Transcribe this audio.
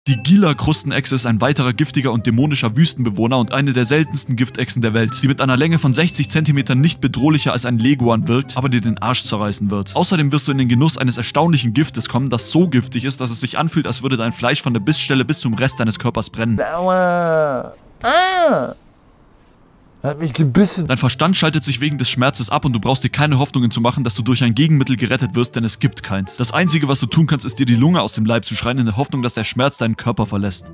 Die Gila-Krustenechse ist ein weiterer giftiger und dämonischer Wüstenbewohner und eine der seltensten Giftechsen der Welt, die mit einer Länge von 60 cm nicht bedrohlicher als ein Leguan wirkt, aber dir den Arsch zerreißen wird. Außerdem wirst du in den Genuss eines erstaunlichen Giftes kommen, das so giftig ist, dass es sich anfühlt, als würde dein Fleisch von der Bissstelle bis zum Rest deines Körpers brennen. Aua. Ah. Hat mich gebissen. Dein Verstand schaltet sich wegen des Schmerzes ab und du brauchst dir keine Hoffnungen zu machen, dass du durch ein Gegenmittel gerettet wirst, denn es gibt keins. Das Einzige, was du tun kannst, ist dir die Lunge aus dem Leib zu schreien, in der Hoffnung, dass der Schmerz deinen Körper verlässt.